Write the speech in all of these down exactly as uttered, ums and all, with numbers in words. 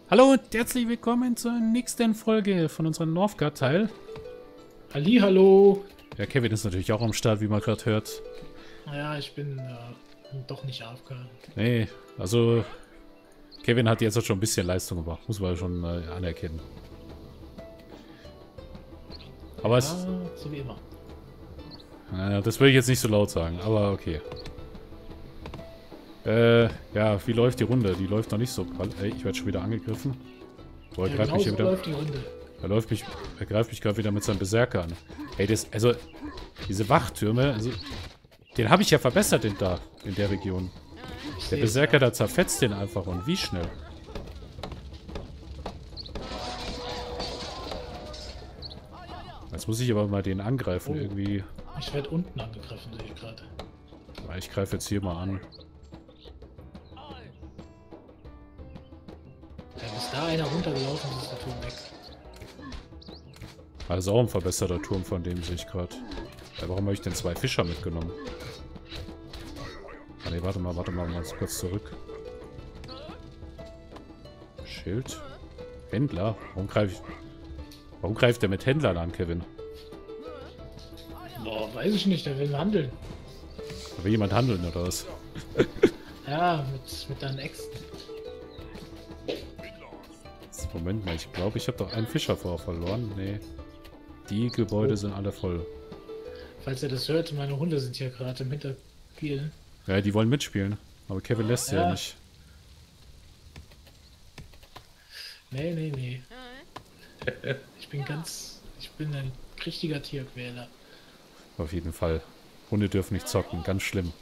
Hallo und herzlich willkommen zur nächsten Folge von unserem Northgard-Teil. Hallihallo! Ja, Kevin ist natürlich auch am Start, wie man gerade hört. Ja, ich bin äh, doch nicht A F K. Nee, also Kevin hat jetzt schon ein bisschen Leistung gemacht, muss man schon äh, anerkennen. Aber Ja, es, so wie immer. äh, das will ich jetzt nicht so laut sagen, aber okay. Äh, ja, wie läuft die Runde? Die läuft noch nicht so prall. Ey, ich werde schon wieder angegriffen. Boah, er Ja, greift genau mich hier so wieder. läuft die Runde. Er läuft mich, er greift mich gerade wieder mit seinem Berserker an. Ey, das, also, diese Wachtürme, also, den habe ich ja verbessert in, da, in der Region. Ich Der seh's, Berserker, ja. da zerfetzt den einfach und wie schnell. Jetzt muss ich aber mal den angreifen, Oh. irgendwie. Ich werde unten angegriffen, sehe ich gerade. Ich greife jetzt hier mal an. Ja, bis da einer runtergelaufen ist, ist der Turm weg. Ah, das ist auch ein verbesserter Turm von dem, sehe ich gerade. Ja, warum habe ich denn zwei Fischer mitgenommen? Ah ne, warte mal, warte mal, mal kurz zurück. Schild. Händler? Warum greife ich... Warum greift der mit Händlern an, Kevin? Boah, weiß ich nicht, der will handeln. Will jemand handeln oder was? Ja, mit, mit deinen Äxten. Moment mal, ich glaube, ich habe doch einen Fischer vorher verloren. Nee. Die Gebäude Oh. sind alle voll. Falls ihr das hört, meine Hunde sind hier gerade im Hinterspiel. Ja, die wollen mitspielen. Aber Kevin lässt sie ja, Ja. nicht. Nee, nee, nee. Ich bin ganz... Ich bin ein richtiger Tierquäler. Auf jeden Fall. Hunde dürfen nicht zocken. Ganz schlimm.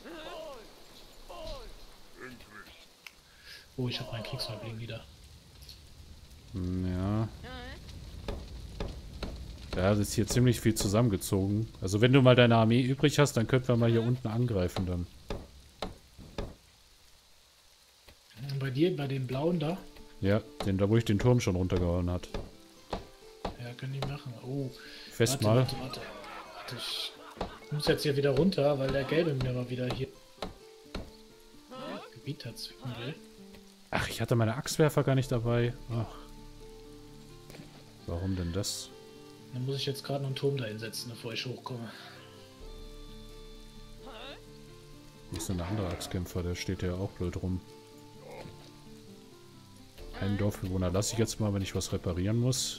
Oh, ich habe meinen Kriegshalbling wieder. Hm, ja. Ja, das ist hier ziemlich viel zusammengezogen. Also wenn du mal deine Armee übrig hast, dann könnten wir mal hier unten angreifen dann. Und bei dir, bei dem blauen da? Ja, den, da wo ich den Turm schon runtergehauen hat. Ja, können die machen. Oh, Fest warte, mal. warte, warte. Warte, ich muss jetzt hier wieder runter, weil der Gelbe mir mal wieder hier Gebiet hat zwicken will. Ach, ich hatte meine Axtwerfer gar nicht dabei. Ach. Warum denn das? Dann muss ich jetzt gerade noch einen Turm dahin setzen, bevor ich hochkomme. Hier ist ein anderer Axtkämpfer, der steht ja auch blöd rum. Einen Dorfbewohner lasse ich jetzt mal, wenn ich was reparieren muss.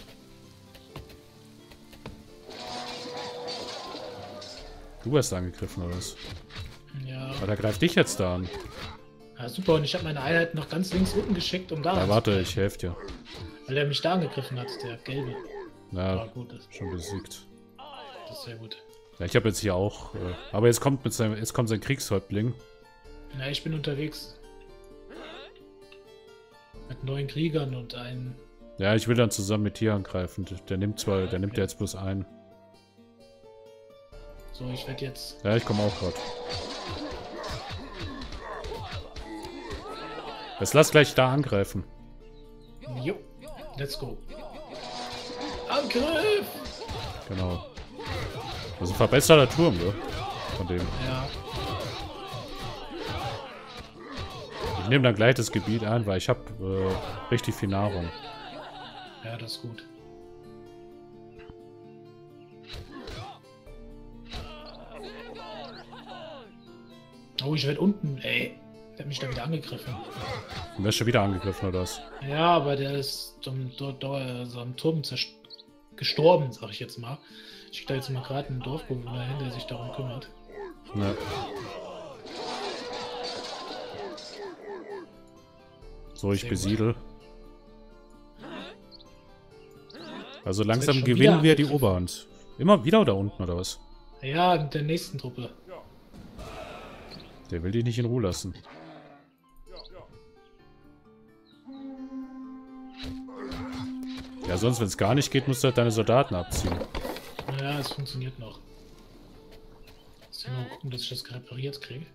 Du wirst angegriffen, oder was? Ja, Aber der greift dich jetzt da an. ja super. Und ich habe meine Einheit noch ganz links unten geschickt, um da Na, warte, anzugreifen, ich helfe dir. weil er mich da angegriffen hat, der Gelbe. Na, Ah, gut, das, schon besiegt. das ist sehr gut. Ja, ich habe jetzt hier auch... Äh, aber jetzt kommt mit seinem, jetzt kommt sein Kriegshäuptling. Ja, ich bin unterwegs. Mit neun Kriegern und einem... Ja, ich will dann zusammen mit dir angreifen. Der, der nimmt zwar, der nimmt ja jetzt bloß ein. So, ich werde jetzt... Ja, ich komme auch gerade. Jetzt lass gleich da angreifen. Jo, let's go. Angriff! Genau. Das ist ein verbesserter Turm, ne? Von dem. Ja, Ich nehme dann gleich das Gebiet ein, weil ich habe äh, richtig viel Nahrung. ja, das ist gut. Oh, ich werde unten, ey. Der hat mich da wieder angegriffen. Du wirst schon wieder angegriffen, oder was? Ja, aber der ist dort, dort, dort so am Turm zerst- gestorben, sag ich jetzt mal. Ich schicke da jetzt mal gerade einen Dorfbewohner hin, der sich darum kümmert. Ne. So, ich Sehr gut. besiedel. Also Jetzt langsam schon gewinnen wieder wir die angegriffen. Oberhand. Immer wieder da unten, oder was? Ja, mit der nächsten Truppe. Der will dich nicht in Ruhe lassen. Ja, sonst, wenn es gar nicht geht, musst du halt deine Soldaten abziehen. Ja, es funktioniert noch. Muss ich mal gucken, dass ich das repariert kriege.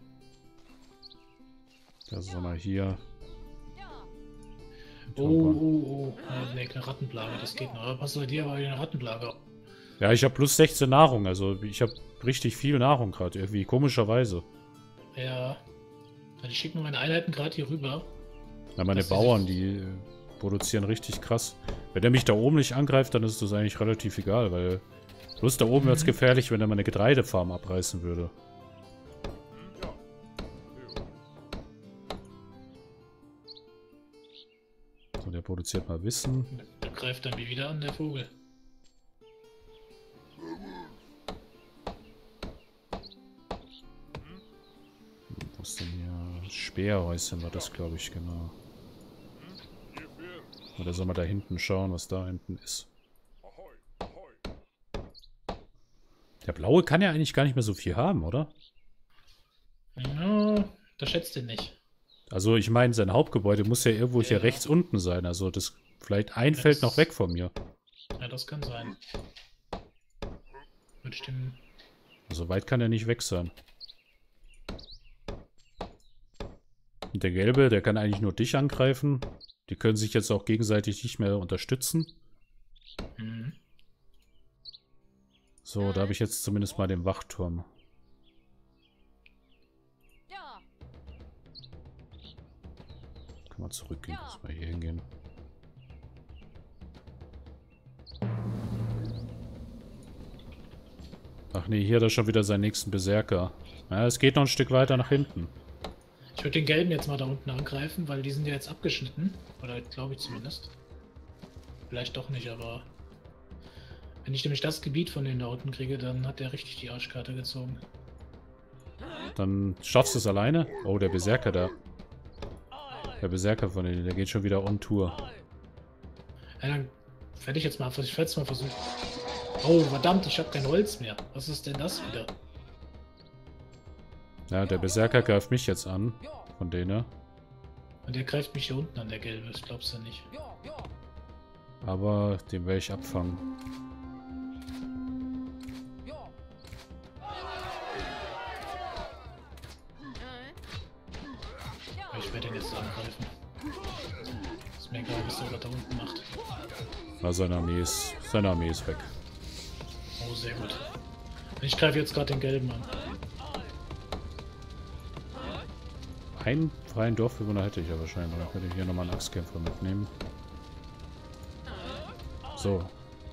Also mal hier. Oh, oh, oh. Ja, ne, eine Rattenplage, das geht noch. Aber pass bei dir, aber eine Rattenplage. Ja, ich habe plus sechzehn Nahrung, also ich habe richtig viel Nahrung gerade, irgendwie komischerweise. Ja. Ich schicke nur meine Einheiten gerade hier rüber. Ja, meine Das ist- Bauern, die produzieren richtig krass. Wenn er mich da oben nicht angreift, dann ist das eigentlich relativ egal, weil bloß da oben mhm. wird es gefährlich, wenn er meine Getreidefarm abreißen würde. So, der produziert mal Wissen. Der greift dann wie wieder an, der Vogel. Wo ist denn hier? Speerhäuschen war das, glaube ich, genau. Oder soll man da hinten schauen, was da hinten ist? Der Blaue kann ja eigentlich gar nicht mehr so viel haben, oder? Ja, das schätzt ihr nicht. Also ich meine, sein Hauptgebäude muss ja irgendwo ja. hier rechts unten sein. Also das vielleicht ein ja, Feld noch weg von mir. Ja, das kann sein. Würde ich dem... So weit kann er nicht weg sein. Und der Gelbe, der kann eigentlich nur dich angreifen. Die können sich jetzt auch gegenseitig nicht mehr unterstützen. Mhm. So, da habe ich jetzt zumindest mal den Wachturm. Kann man zurückgehen, muss mal hier hingehen. Ach nee, hier hat er schon wieder seinen nächsten Berserker. Ja, es geht noch ein Stück weiter nach hinten. Ich würde den Gelben jetzt mal da unten angreifen, weil die sind ja jetzt abgeschnitten. Oder glaube ich zumindest. Vielleicht doch nicht, aber... Wenn ich nämlich das Gebiet von denen da unten kriege, dann hat der richtig die Arschkarte gezogen. Dann schaffst du es alleine? Oh, der Berserker da. Der Berserker von denen, der geht schon wieder on Tour. Ja, dann werde ich jetzt mal, ich werde es mal versuchen. Oh, verdammt, ich habe kein Holz mehr. Was ist denn das wieder? Ja, der Berserker greift mich jetzt an, von denen. Und der greift mich hier unten an, der Gelbe, das glaubst du nicht. Aber den werde ich abfangen. Ich werde ihn jetzt angreifen. Ist mir egal, was der da unten macht. Na, seine Armee ist, seine Armee ist weg. Oh, sehr gut. Ich greife jetzt gerade den Gelben an. Einen freien Dorfbewohner hätte ich ja wahrscheinlich. Dann könnte ich hier nochmal einen Axtkämpfer mitnehmen. So.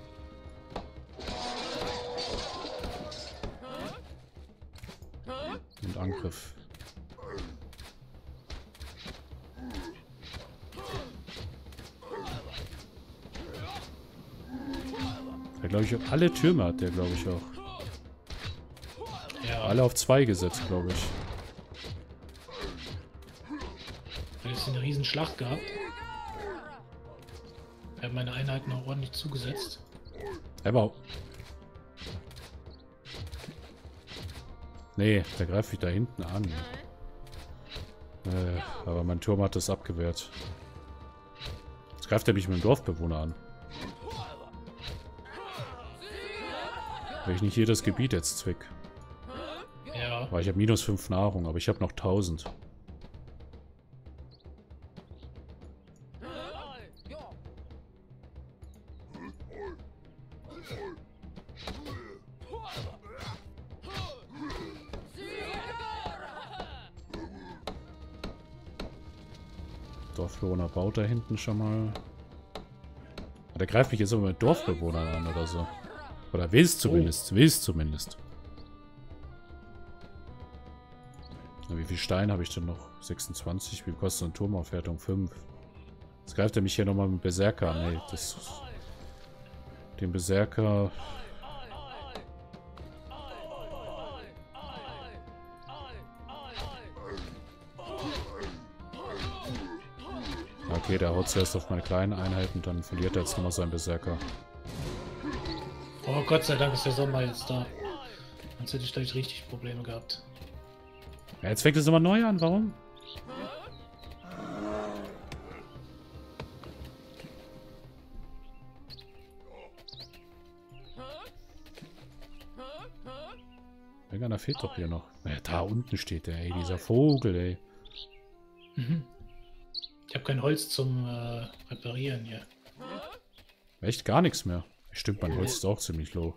Und Angriff. Der glaube ich auch alle Türme hat der, glaube ich auch. Ja. Alle auf zwei gesetzt, glaube ich. Es eine riesen Schlacht gehabt. Ich habe meine Einheiten auch ordentlich zugesetzt. Aber... Nee, der greift mich da hinten an. Äh, aber mein Turm hat das abgewehrt. Jetzt greift er mich mit dem Dorfbewohner an. Weil ich nicht jedes Gebiet jetzt zwick. Ja. Weil ich habe minus fünf Nahrung, aber ich habe noch tausend. Dorfbewohner baut da hinten schon mal. Der greift mich jetzt aber mit Dorfbewohnern an oder so. Oder will es zumindest. Oh. Will es zumindest. Na, wie viel Stein habe ich denn noch? sechsundzwanzig. Wie kostet eine Turmaufwertung? fünf. Jetzt greift er mich hier nochmal mit Berserker an. Nee, das... Den Berserker... Okay, der haut zuerst auf meine kleinen Einheiten, dann verliert er jetzt nochmal seinen Berserker. Oh Gott sei Dank ist der Sommer jetzt da. Sonst hätte ich gleich richtig Probleme gehabt. Ja, jetzt fängt es nochmal neu an, warum? Irgendeiner fehlt doch hier noch. Ja, da unten steht der, ey, dieser Vogel, ey. Mhm. Ich habe kein Holz zum äh, Reparieren hier. Echt gar nichts mehr. Stimmt, mein Holz ist auch ziemlich low.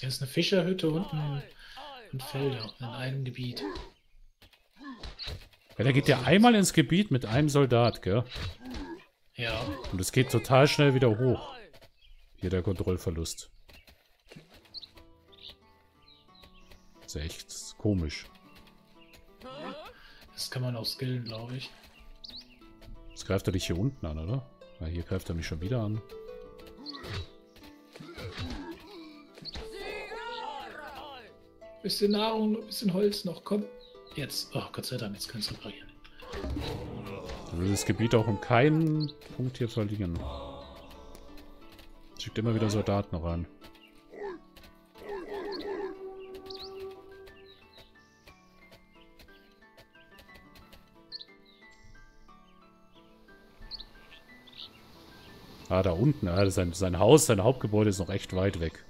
Hier ist eine Fischerhütte und ein, ein Felder in einem Gebiet. Ja, der geht ja einmal ins Gebiet mit einem Soldat, gell? Ja. Und es geht total schnell wieder hoch. Hier der Kontrollverlust. Das ist echt komisch. Das kann man auch skillen, glaube ich. Jetzt greift er dich hier unten an, oder? Ja, hier greift er mich schon wieder an. Bisschen Nahrung, ein bisschen Holz noch, komm. Jetzt. Oh, Gott sei Dank, jetzt kannst du reparieren. Du willst das Gebiet auch um keinen Punkt hier verlieren. Schickt immer wieder Soldaten rein. Ah, da unten. Ah, sein, sein Haus, sein Hauptgebäude ist noch echt weit weg.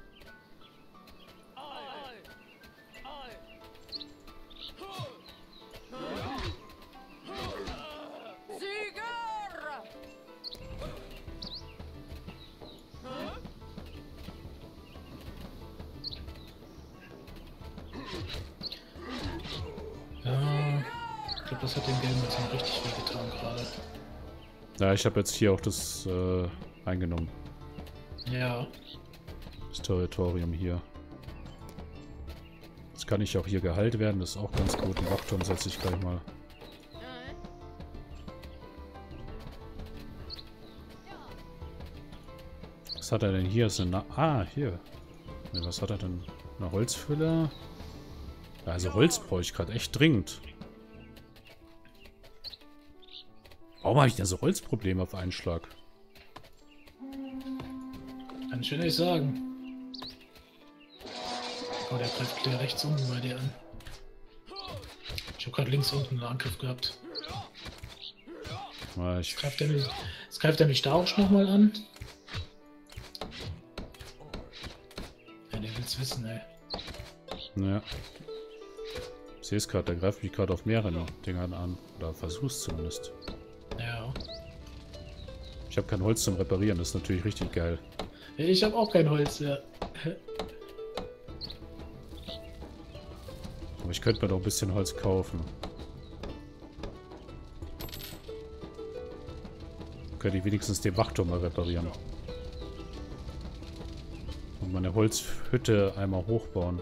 Ja, ich glaube, das hat den Gelben jetzt noch richtig wehgetan gerade. Ja, ich habe jetzt hier auch das äh, eingenommen. Ja. Das Territorium hier. Jetzt kann ich auch hier geheilt werden, das ist auch ganz gut. Den Wachturm setze ich gleich mal. Was hat er denn hier? Ist eine Na ah, hier. Nee, was hat er denn? Eine Holzfülle? Ja, also Holz brauche ich gerade echt dringend. Warum habe ich denn so Holzprobleme auf einen Schlag? Kann ich dir nicht sagen. Oh, der greift gleich rechts unten bei dir an. Ich habe gerade links unten einen Angriff gehabt. Ja, ich Jetzt greift er mich, jetzt greift er mich da auch nochmal an. Ja, der will's wissen, ey. Ja. Ich sehe es gerade, der greift mich gerade auf mehreren Dingern an. Oder versuch's zumindest. Ja. Ich habe kein Holz zum Reparieren, das ist natürlich richtig geil. Ich habe auch kein Holz, ja. Aber ich könnte mir doch ein bisschen Holz kaufen. Könnte ich wenigstens den Wachturm mal reparieren. Und meine Holzhütte einmal hochbauen.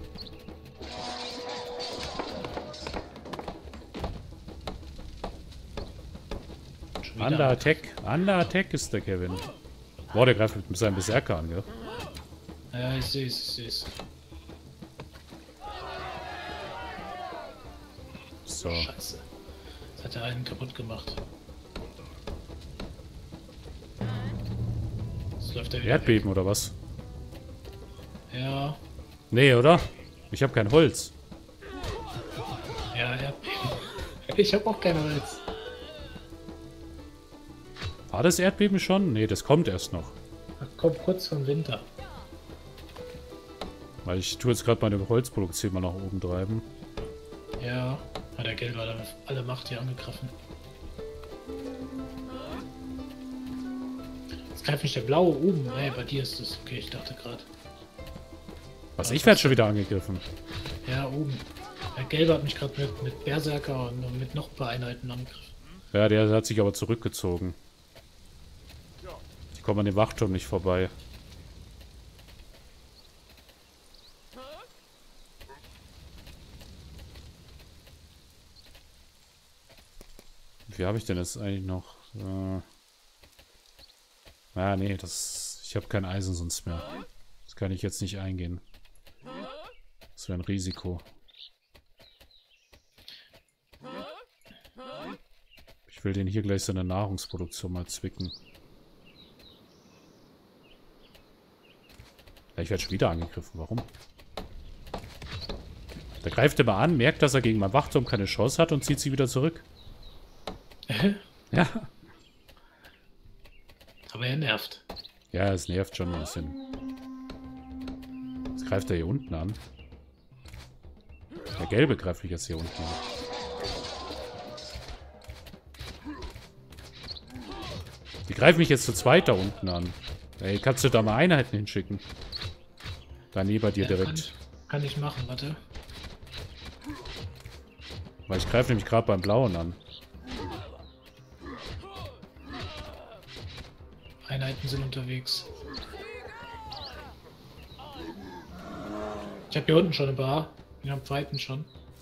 Under Attack. Under Attack ist der Kevin. Boah, der greift mit seinem Berserker an, gell? Ja, ich sehe es, ich sehe es. So. Scheiße. Jetzt hat er einen kaputt gemacht. Jetzt läuft er wieder Erdbeben oder was? weg. Ja. Nee, oder? Ich habe kein Holz. Ja, Erdbeben. Ich habe auch kein Holz. War das Erdbeben schon? Nee, das kommt erst noch. Ach, kommt kurz vom Winter. Weil ich tue jetzt gerade meine Holzproduktion mal nach oben treiben. Ja. Hat der Gelbe alle, alle Macht hier angegriffen. Jetzt greift mich der Blaue oben. Nee, bei dir ist es. Okay, ich dachte gerade. Was, ich werde schon wieder angegriffen. Ja, oben. Der Gelbe hat mich gerade mit, mit Berserker und mit noch ein paar Einheiten angegriffen. Ja, der hat sich aber zurückgezogen. Die kommen an dem Wachturm nicht vorbei. Wie habe ich denn jetzt eigentlich noch? Äh ah, nee, das. Ich habe kein Eisen sonst mehr. Das kann ich jetzt nicht eingehen. Das wäre ein Risiko. Ich will den hier gleich seine Nahrungsproduktion mal zwicken. Ja, ich werde schon wieder angegriffen. Warum? Der greift immer an, merkt, dass er gegen mein Wachturm keine Chance hat und zieht sie wieder zurück. Hä? Ja. Aber er nervt. Ja, es nervt schon ein bisschen. Jetzt greift er hier unten an. Der Gelbe greift mich jetzt hier unten an. Die greifen mich jetzt zu zweit da unten an. Ey, kannst du da mal Einheiten hinschicken? Da neben dir Ja, direkt. Kann, kann ich machen, warte. Weil ich greife nämlich gerade beim Blauen an. Einheiten sind unterwegs. Ich habe hier unten schon ein paar. Wir haben zweiten schon.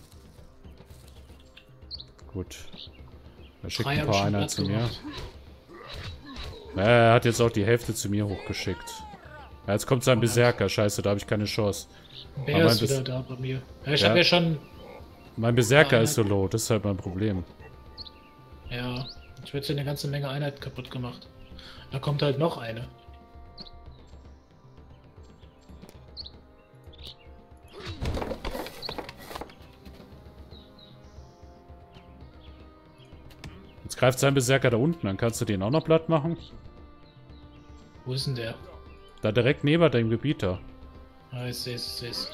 Gut. Er schickt Drei ein habe ich paar schon Einheiten platt zu mir. gemacht. Ja, er hat jetzt auch die Hälfte zu mir hochgeschickt. Ja, jetzt kommt sein Oh, Berserker. Scheiße, da habe ich keine Chance. Wer Aber ist mein wieder Bes- da bei mir? Ja, ich Ja. habe ja schon... Mein Berserker Ah, ist so low. Das ist halt mein Problem. Ja, ich werde hier eine ganze Menge Einheiten kaputt gemacht. Da kommt halt noch eine. Jetzt greift sein Berserker da unten. Dann kannst du den auch noch platt machen. Wo ist denn der? Da direkt neben deinem Gebiet da. Ah, ich sehe es, ich sehe es.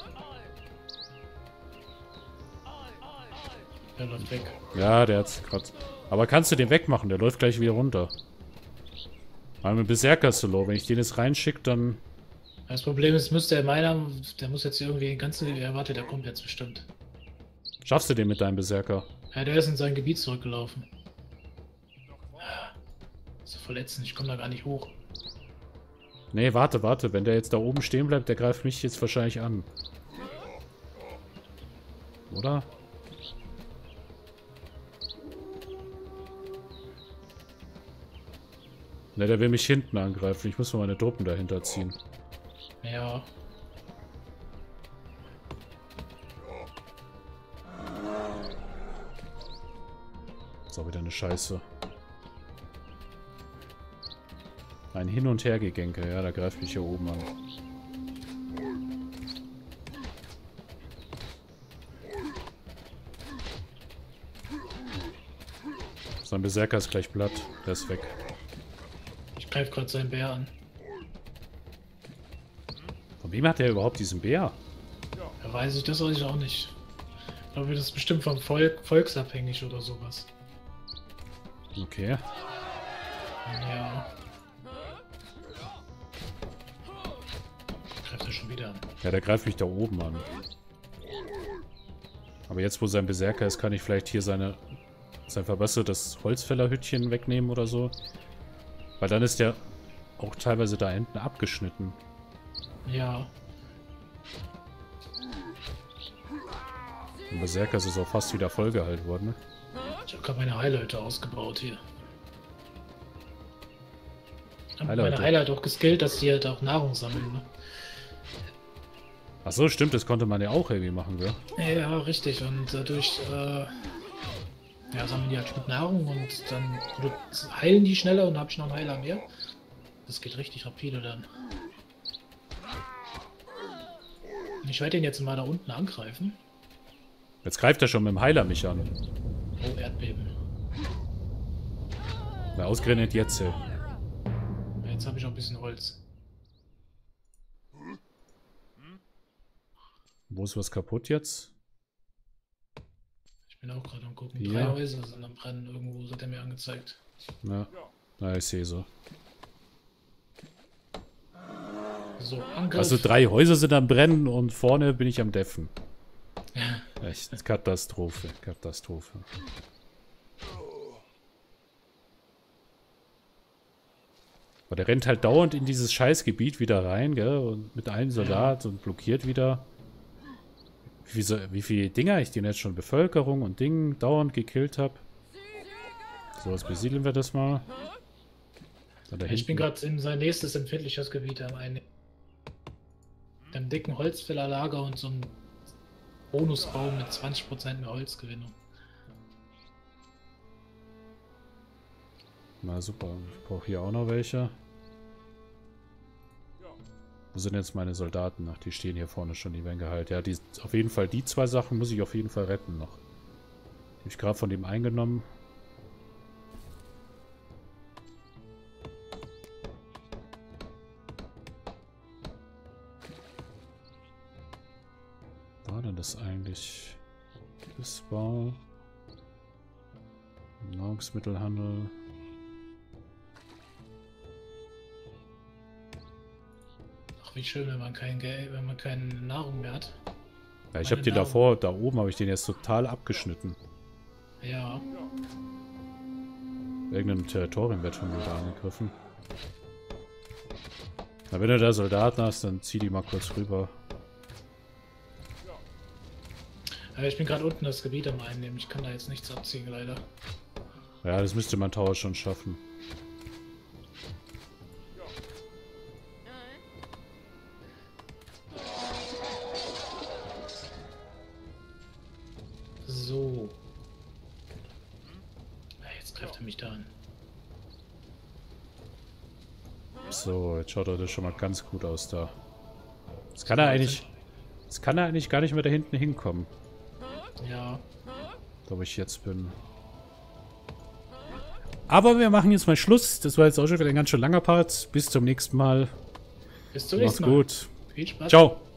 Der läuft weg. Ja, der hat's gerade. Aber kannst du den wegmachen? Der läuft gleich wieder runter. Weil mein Berserker ist so low. Wenn ich den jetzt reinschicke, dann... Das Problem ist, müsste er meiner, der muss jetzt irgendwie den ganzen... Ja, warte, der kommt jetzt bestimmt. Schaffst du den mit deinem Berserker? Ja, der ist in sein Gebiet zurückgelaufen. So verletzend, ich komme da gar nicht hoch. Nee, warte, warte. Wenn der jetzt da oben stehen bleibt, der greift mich jetzt wahrscheinlich an. Oder? Ne, der will mich hinten angreifen. Ich muss mal meine Truppen dahinter ziehen. Ja. Ist auch wieder eine Scheiße. Ein Hin- und Hergegänke. Ja, da greift mich hier oben an. Sein Berserker ist gleich platt. Der ist weg. Ich greife gerade seinen Bär an. Von wem hat der überhaupt diesen Bär? Ja, weiß ich, das weiß ich auch nicht. Ich glaube, das ist bestimmt vom Volk volksabhängig oder sowas. Okay. Ja. Greift er schon wieder an. Ja, der greift mich da oben an. Aber jetzt, wo sein Berserker ist, kann ich vielleicht hier seine sein verbessertes Holzfällerhütchen wegnehmen oder so. Weil dann ist der auch teilweise da hinten abgeschnitten. Ja. Und Berserker ist es auch fast wieder vollgeheilt worden, ne? Ich habe gerade meine Highlighter ausgebaut hier. Ich habe Highlighter. meine Highlighter auch geskillt, dass die halt auch Nahrung sammeln. Ne? Ach so, stimmt, das konnte man ja auch irgendwie machen, gell? Ja, richtig. Und dadurch äh, ja, sammeln die halt mit Nahrung und dann heilen die schneller und habe ich noch einen Heiler mehr. Das geht richtig rapide dann. Ich werde den jetzt mal da unten angreifen. Jetzt greift er schon mit dem Heiler mich an. Oh, Erdbeben. Na, ausgerechnet jetzt. Ey. Ja, jetzt habe ich auch ein bisschen Holz. Wo ist was kaputt jetzt? Ich bin auch gerade am gucken. Ja. Drei Häuser sind am Brennen. Irgendwo hat er mir angezeigt. Ja, na, ich sehe so. So, Angriff. Also drei Häuser sind am Brennen und vorne bin ich am Deffen. Echt, Katastrophe, Katastrophe. Aber der rennt halt dauernd in dieses Scheißgebiet wieder rein, gell? Und mit einem Soldat und blockiert wieder. Wie, so, wie viele Dinger ich den jetzt schon Bevölkerung und Dingen dauernd gekillt habe. So, jetzt besiedeln wir das mal. Da da Ich bin hinten. gerade in sein nächstes empfindliches Gebiet am einen. Mit einem dicken Holzfällerlager und so einem Bonusbaum mit zwanzig Prozent mehr Holzgewinnung. Na super, ich brauche hier auch noch welche. Wo sind jetzt meine Soldaten? Ach, die stehen hier vorne schon, die werden geheilt. Ja, die, auf jeden Fall die zwei Sachen muss ich auf jeden Fall retten noch. Die habe ich gerade von dem eingenommen. War denn das eigentlich? Das war Nahrungsmittelhandel. Ach, wie schön, wenn man kein Geld, wenn man keine Nahrung mehr hat. Ja, ich Meine habe den Nahrung. davor, da oben habe ich den jetzt total abgeschnitten. Ja. Irgendeinem Territorium wird schon wieder angegriffen. Na, wenn du da Soldaten hast, dann zieh die mal kurz rüber. Aber ich bin gerade unten das Gebiet am Einnehmen. Ich kann da jetzt nichts abziehen, leider. Ja, das müsste man Tower schon schaffen. So. Ja, jetzt greift er mich da an. So, jetzt schaut er das schon mal ganz gut aus da. Jetzt kann er eigentlich... Jetzt kann er eigentlich gar nicht mehr da hinten hinkommen. Ja. Da wo ich jetzt bin. Aber wir machen jetzt mal Schluss. Das war jetzt auch schon wieder ein ganz schön langer Part. Bis zum nächsten Mal. Bis zum Mach's nächsten Mal. gut. Viel Spaß. Ciao.